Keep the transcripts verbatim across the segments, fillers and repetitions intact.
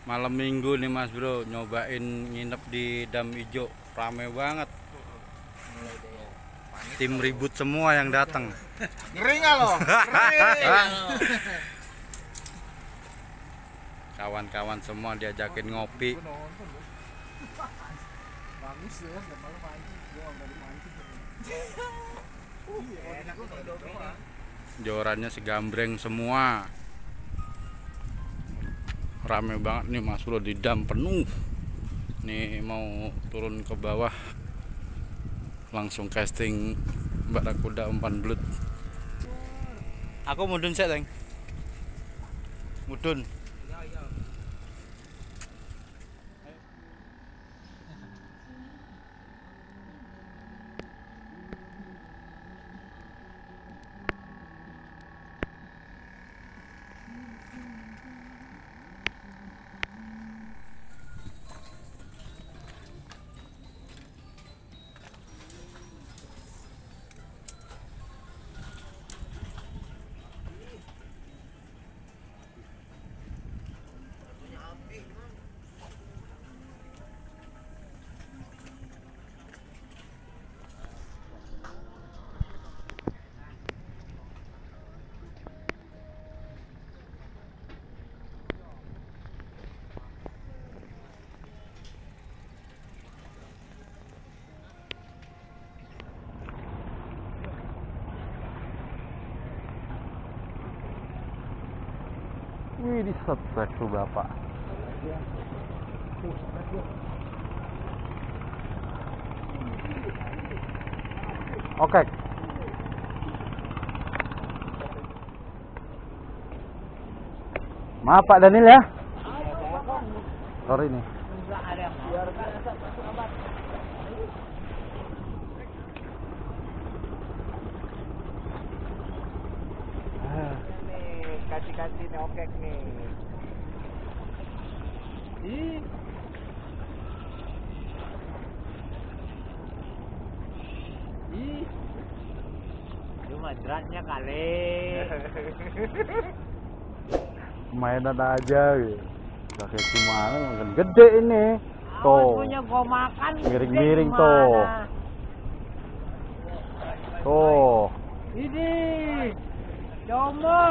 Malam minggu nih Mas Bro, nyobain nginep di Dam Ijo, rame banget. Tim ribut semua yang datang. Ngeri nggak lo? Kawan-kawan semua diajakin ngopi. Jorannya segambreng semua. Rame banget nih Mas Bro, di dam penuh. Nih mau turun ke bawah, langsung casting Barakuda umpan belut. Aku mudun sih, Teng. Mudun. Wih, di setrek tuh Bapak. Oke. Maaf Pak Daniel ya. Sorry nih. Kasih-kasih nih okek nih. Ih. Ih. Cuma dratnya kali. Mainan aja gitu. Kayak gimana, makin gede ini. Tuh. Punya gua makan. Miring-miring tuh. Tuh. Ini. Jomo.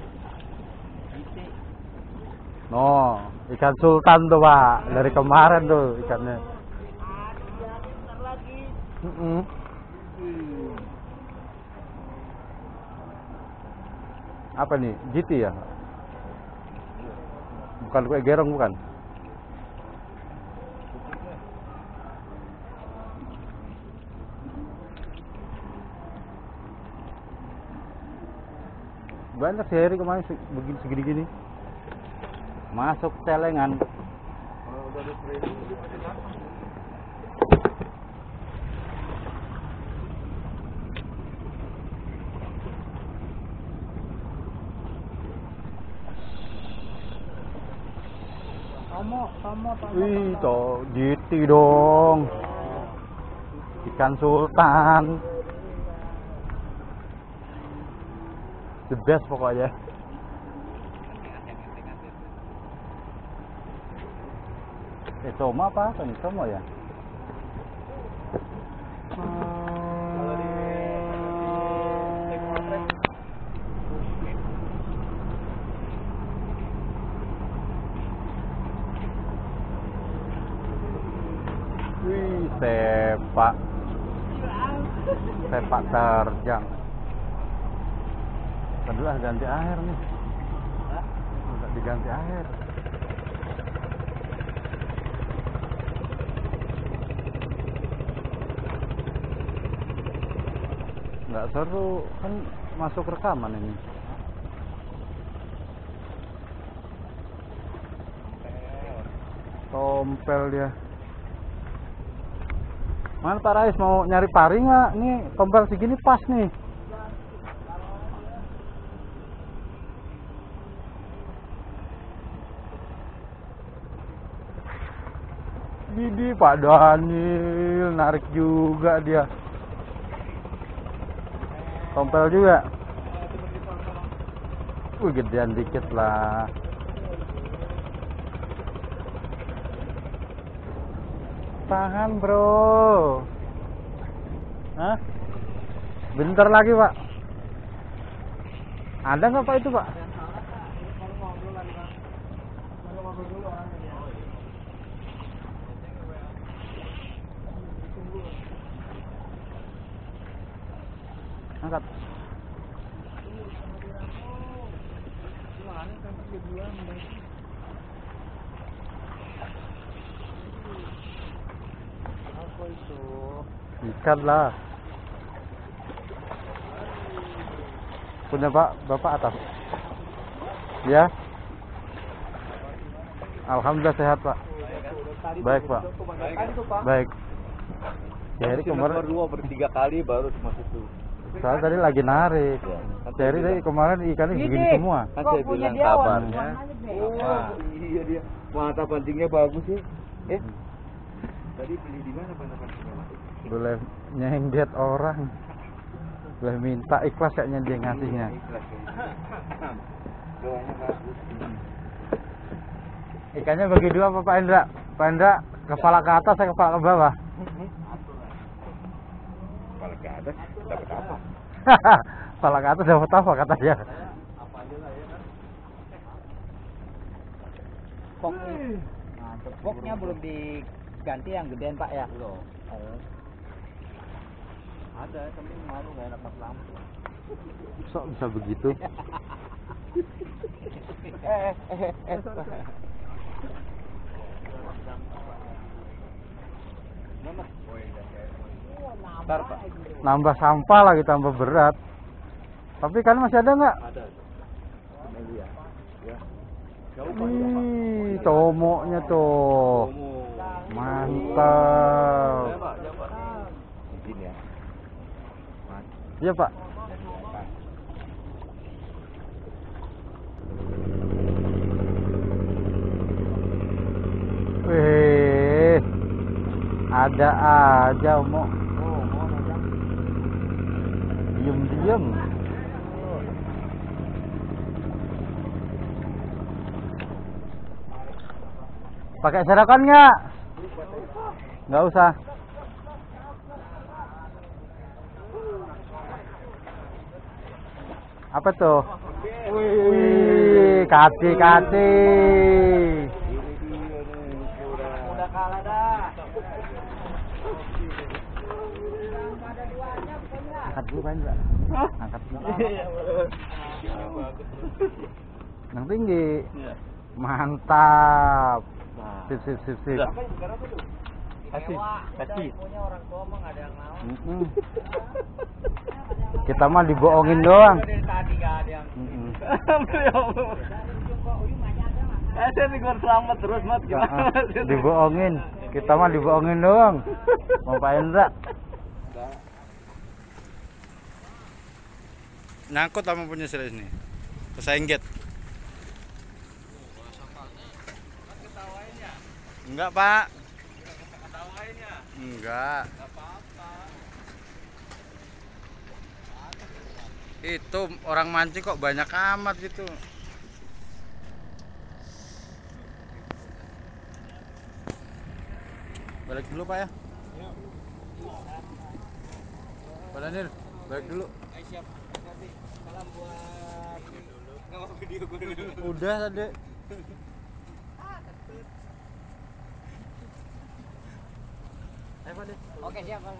No, ikan sultan tuh Pak, dari kemarin tuh ikannya. Lagi. Mm -mm. Apa nih? G T ya? Bukan kue gerong bukan? Banyak sih hari kemarin begini segini-gini. Masuk celengan. Tomo, tomo, tomo. Wih, toh G T dong. Ikan sultan. The best pokoknya. Eh, Tomo apa? Kan Tomo ya? Kalau di Wih, sepak. Sepak terjang. Adalah ganti air nih. Udah diganti air. Nggak seru, kan masuk rekaman ini. Tompel dia. Mana Pak Rais, mau nyari pari nggak? Nih tompel segini pas nih. Gini Pak Daniel, narik juga dia. Tompel juga. Wih, gedean dikit lah. Tahan bro. Hah? Bentar lagi pak. Ada nggak pak itu pak? Angkat. Apa itu? Ikan lah. Punya pak, bapak atas. Ya. Alhamdulillah sehat pak. Baik pak. Baik. Jadi kemarin dua bertiga kali baru masuk tuh. saya tadi lagi narik. Jadi tadi kemarin ikannya begini semua. Kan saya bilang kabarnya. Apa? Iya dia. Mata pancingnya bagus sih. Eh. Tadi beli di mana mata pancingnya Mas? Boleh nyengget orang. Boleh minta ikhlas kayaknya dia ngasihnya. Doanya bagus. Ikannya bagi dua apa Pak Indra? Pak Indra kepala ke atas, saya kepala ke bawah. Kepala ke atas dapat apa? Kepala ke atas dapat apa katanya? Pok, nah, poknya belum diganti yang gedean Pak ya? Belum. Oh. Ada, tapi malu nggak dapat lampu. Sok bisa begitu? eh, eh, eh. Ntar Pak. Nambah sampah lagi, tambah berat. Tapi kan masih ada nggak? Ada. Ini ya. Ya. Ih, tomoknya tuh. Mantap. Ya Pak, ya Pak. Izin ya. Iya Pak. Wih, ada aja mau. Diem-diem. Pakai sedokan nggak? Nggak usah. Apa tuh? Wih, kati-kati. Udah kalah dah. Angkat dulu kan enggak? Angkat dulu. Yang tinggi. Mantap. Sip sip sip sip. Kasih, kasih. Punya orang tua mah nggak ada yang mau. Mm-mm. Kita mah dibohongin doang. Dari tadi nggak ada yang. Mm-mm. Eh, saya nih selamat terus mat gimana? Ah, dibohongin. Kita mah dibohongin doang. Mau Pak Indra. Nyangkut sama punya serius nih. Kesengget. Enggak, Pak. Enggak. Itu orang mancing kok banyak amat gitu. Balik dulu Pak ya. Pak Daniel, balik dulu. Siap. Salam buat nggak mau video gue dulu. Udah tadi. Oke siap.